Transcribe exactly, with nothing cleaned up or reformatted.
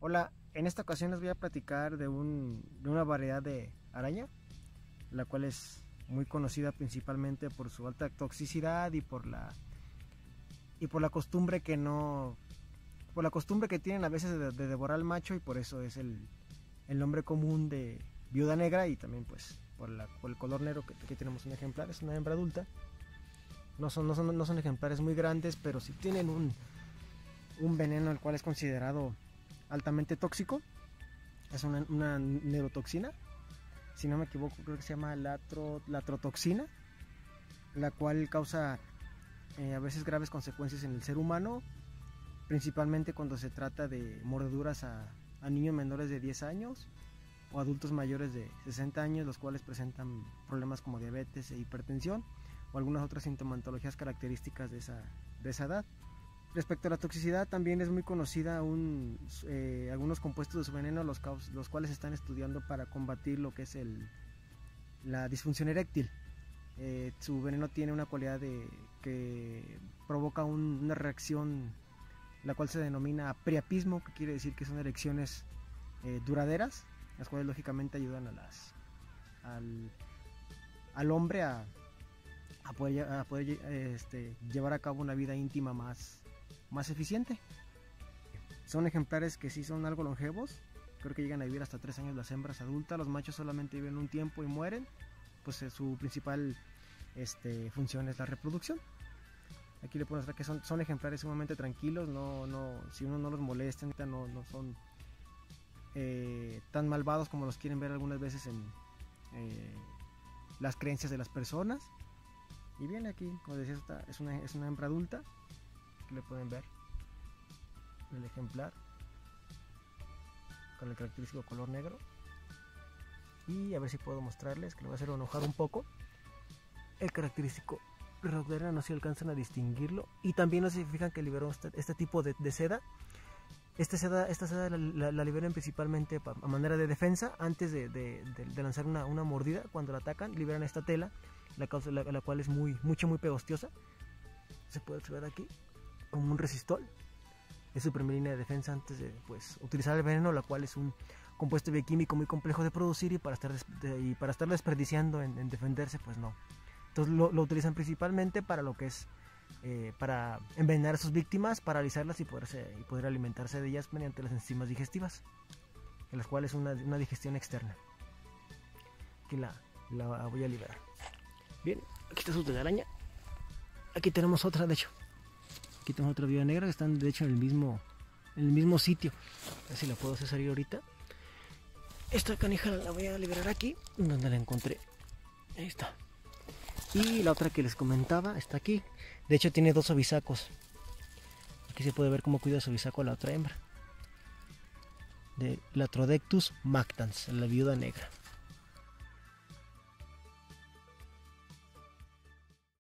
Hola, en esta ocasión les voy a platicar de, un, de una variedad de araña, la cual es muy conocida principalmente por su alta toxicidad y por la y por la costumbre que no por la costumbre que tienen a veces de, de devorar al macho, y por eso es el, el nombre común de viuda negra, y también pues por, la, por el color negro que aquí tenemos un ejemplar. Es una hembra adulta. No son, no son, no son ejemplares muy grandes, pero sí tienen un, un veneno el cual es considerado altamente tóxico. Es una, una neurotoxina, si no me equivoco creo que se llama latro, latrotoxina, la cual causa eh, a veces graves consecuencias en el ser humano, principalmente cuando se trata de mordeduras a, a niños menores de diez años o adultos mayores de sesenta años, los cuales presentan problemas como diabetes e hipertensión o algunas otras sintomatologías características de esa, de esa edad. Respecto a la toxicidad, también es muy conocida un, eh, algunos compuestos de su veneno, los, los cuales están estudiando para combatir lo que es el, la disfunción eréctil. Eh, su veneno tiene una cualidad de, que provoca un, una reacción, la cual se denomina priapismo, que quiere decir que son erecciones eh, duraderas, las cuales lógicamente ayudan a las, al, al hombre a, a poder, a poder este, llevar a cabo una vida íntima más más eficiente. Son ejemplares que sí son algo longevos, creo que llegan a vivir hasta tres años las hembras adultas. Los machos solamente viven un tiempo y mueren, pues eh, su principal este, función es la reproducción. Aquí le puedo mostrar que son, son ejemplares sumamente tranquilos, no, no, si uno no los molesta, no, no son eh, tan malvados como los quieren ver algunas veces en eh, las creencias de las personas. Y bien, aquí como decía, esta es una, es una hembra adulta. Aquí le pueden ver el ejemplar con el característico color negro, y a ver si puedo mostrarles, que lo voy a hacer enojar un poco, el característico reloj de arena, no sé si alcanzan a distinguirlo. Y también no sé si fijan que liberó este, este tipo de, de seda. Este seda esta seda la, la, la liberan principalmente a manera de defensa antes de, de, de, de lanzar una, una mordida. Cuando la atacan liberan esta tela, la, causa, la, la cual es muy mucho muy pegostiosa. Se puede observar aquí como un resistol. Es su primera línea de defensa antes de pues, utilizar el veneno, la cual es un compuesto bioquímico muy complejo de producir, y para estar, de, y para estar desperdiciando en, en defenderse, pues no. Entonces lo, lo utilizan principalmente para lo que es eh, para envenenar a sus víctimas, paralizarlas y, poderse, y poder alimentarse de ellas mediante las enzimas digestivas, en las cuales es una, una digestión externa. Aquí la, la voy a liberar. Bien, aquí está su telaraña. Aquí tenemos otra, de hecho. Aquí tenemos otra viuda negra que están de hecho en el mismo, en el mismo sitio. A ver si la puedo hacer salir ahorita. Esta canija la voy a liberar aquí, donde la encontré. Ahí está. Y la otra que les comentaba está aquí. De hecho tiene dos ovisacos. Aquí se puede ver cómo cuida su ovisaco la otra hembra. De Latrodectus mactans, la viuda negra.